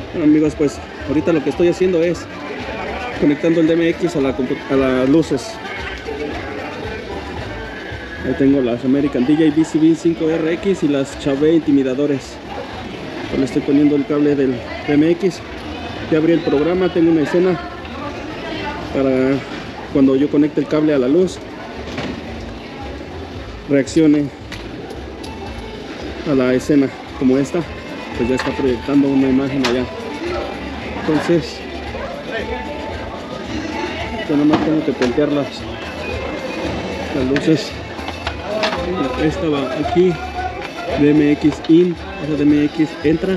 Bueno, amigos, pues ahorita lo que estoy haciendo es conectando el DMX a las luces. Ahí tengo las American DJI VCB 5RX y las Chave Intimidadores. Le estoy poniendo el cable del DMX. Ya abrí el programa, tengo una escena para cuando yo conecte el cable a la luz reaccione a la escena como esta, pues ya está proyectando una imagen allá. Entonces yo nada más tengo que puntear las luces. Esta va aquí, DMX in, esa DMX entra.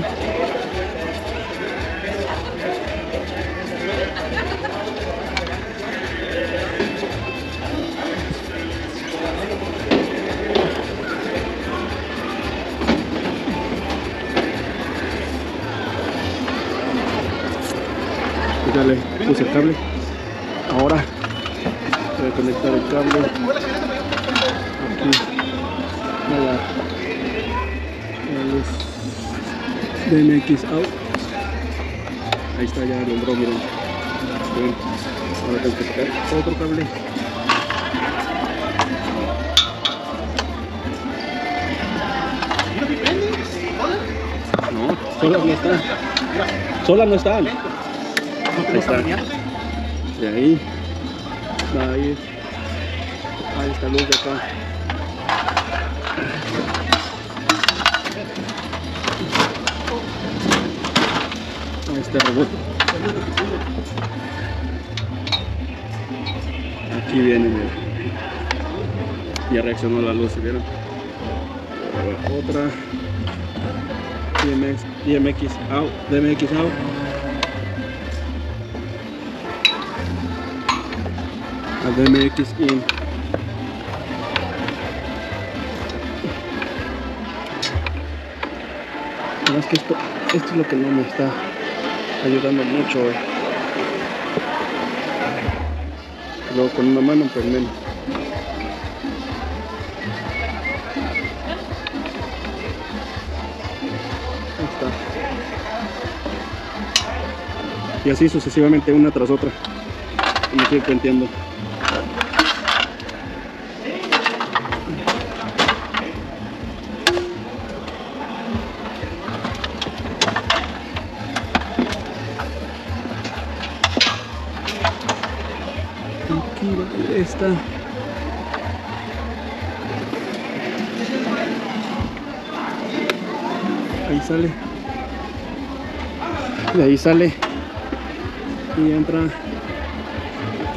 Ya le puse el cable. Ahora voy a conectar el cable aquí a la luz DMX out. Ahí está, ya alumbró, miren. Bien. Ahora tengo que sacar otro cable. No, solas no están. Solas no están. Ahí está. De ahí va a ir a esta luz de acá. A este robot. Aquí viene, miren. Ya reaccionó la luz, ¿vieron? Otra DMX out, DMX out. A DMX in. Es que esto es lo que no me está ayudando mucho hoy. Luego con una mano pues menos. Ahí está. Y así sucesivamente, una tras otra. Y me sigue puenteando. Esta ahí sale, de ahí sale y entra aquí.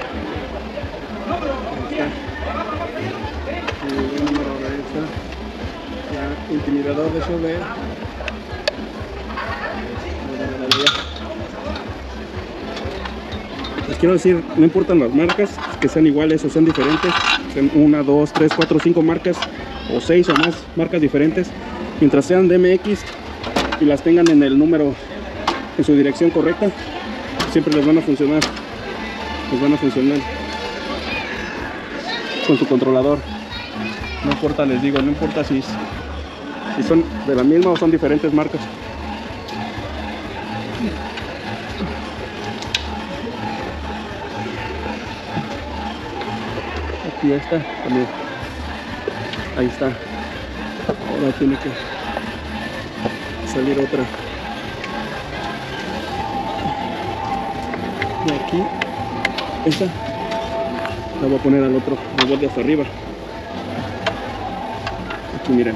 Y el número de esta, ya intimidador de Chave. Les quiero decir, no importan las marcas, que sean iguales o sean diferentes, sean 1, 2, 3, 4, 5 marcas o 6 o más marcas diferentes, mientras sean DMX y las tengan en el número, en su dirección correcta, siempre les van a funcionar, con su controlador. No importa, les digo, no importa si son de la misma o son diferentes marcas. Aquí está también. Ahí está. Ahora tiene que salir otra. Y aquí, esta la voy a poner al otro robot de hasta arriba. Aquí miren.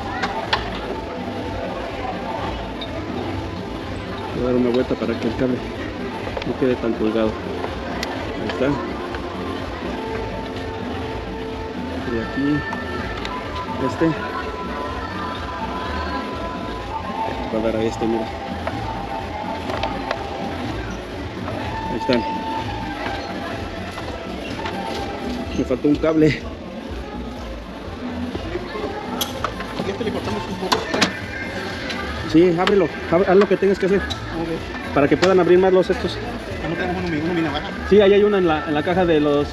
Voy a dar una vuelta para que el cable no quede tan colgado. Ahí está. Y aquí va a dar a este, mira. Ahí están. Me faltó un cable. ¿Y este le cortamos un poco? Sí, ábrelo, haz lo que tengas que hacer. Okay. Para que puedan abrir más los estos. ¿No tenemos una navaja? Sí, ahí hay una en la caja de los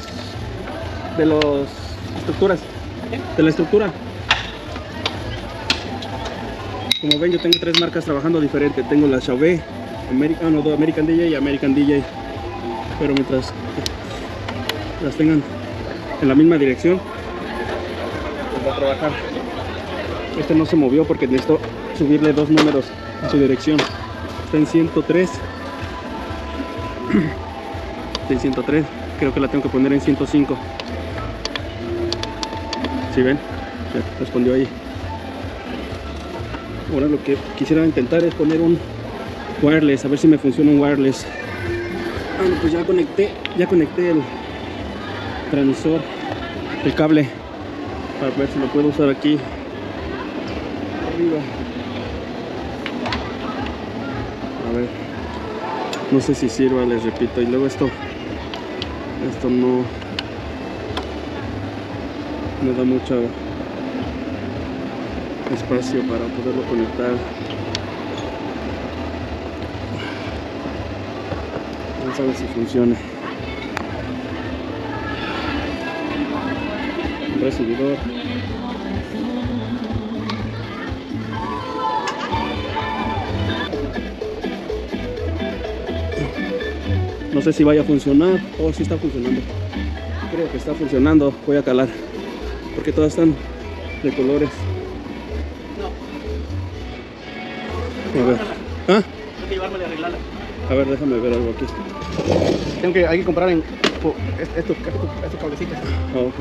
estructuras. De la estructura. Como ven, yo tengo 3 marcas trabajando diferentes. Tengo la Xiaomi, American DJ y American DJ. Pero mientras las tengan en la misma dirección, pues va a trabajar. Este no se movió porque necesito subirle 2 números a su dirección. Está en 103. Está en 103. Creo que la tengo que poner en 105. ¿Sí ven? Ya respondió ahí. Ahora lo que quisiera intentar es poner un wireless, a ver si me funciona un wireless. Bueno, pues ya conecté el transmisor, el cable, para ver si lo puedo usar aquí arriba. A ver, no sé si sirva, les repito. Y luego esto no da mucho espacio para poderlo conectar. Vamos a ver si funciona. El recibidor. No sé si vaya a funcionar o si está funcionando. Creo que está funcionando. Voy a calar porque todas están de colores. A ver. ¿Ah? Tengo que llevármela y arreglarla. A ver, déjame ver algo aquí. Hay que comprar estos cablecitos. Ah, ok.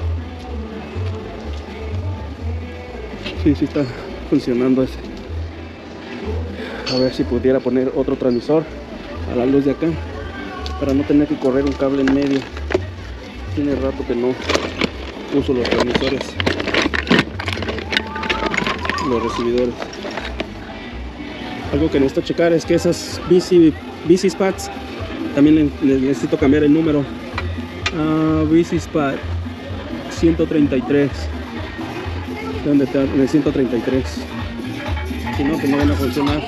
Sí está funcionando ese. A ver si pudiera poner otro transmisor a la luz de acá para no tener que correr un cable en medio. Tiene rato que no uso los transmisores, los recibidores. Algo que necesito checar es que esas BC-Spats también les necesito cambiar el número a BC-Spat 133. ¿Dónde está? En el 133. Si no, pues no van a funcionar.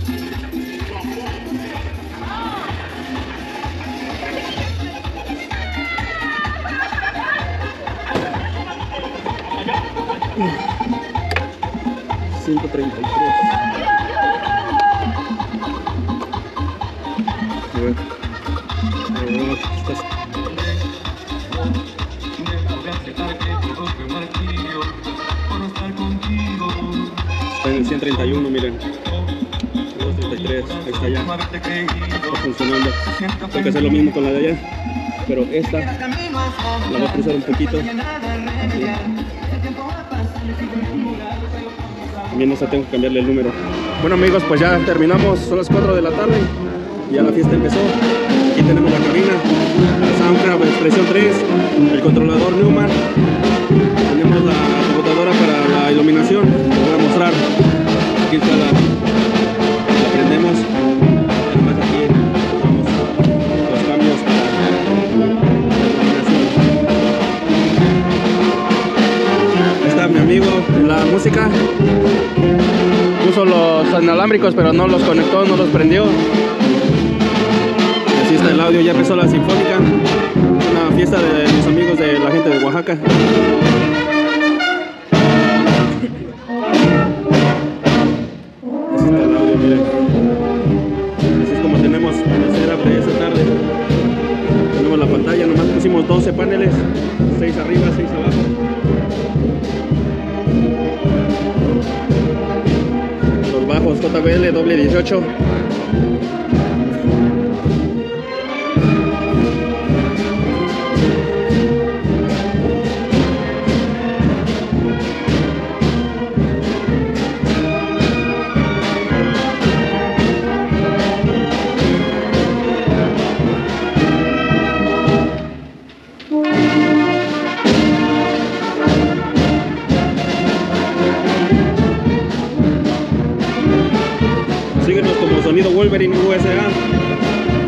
A ver. Está en el 131, miren. 233, ahí está ya. Está funcionando. Tengo que hacer lo mismo con la de allá, pero esta la voy a cruzar un poquito. Así. También esta tengo que cambiarle el número. Bueno amigos, pues ya terminamos, son las 4 de la tarde. Ya la fiesta empezó. Aquí tenemos la cabina, la Soundcraft Expression 3, el controlador Neumann. Tenemos la computadora para la iluminación. Les voy a mostrar. Aquí está la prendemos. Además aquí tenemos los cambios para la iluminación. Ahí está mi amigo en la música. Puso los inalámbricos pero no los conectó, no los prendió. Así está el audio, ya empezó la sinfónica, una fiesta de mis amigos de la gente de Oaxaca. Así está el audio, miren. Así es como tenemos el setup de esta tarde. Tenemos la pantalla, nomás pusimos 12 paneles, 6 arriba, 6 abajo. Los bajos JBL doble 18. Síguenos como Sonido Wolverine USA.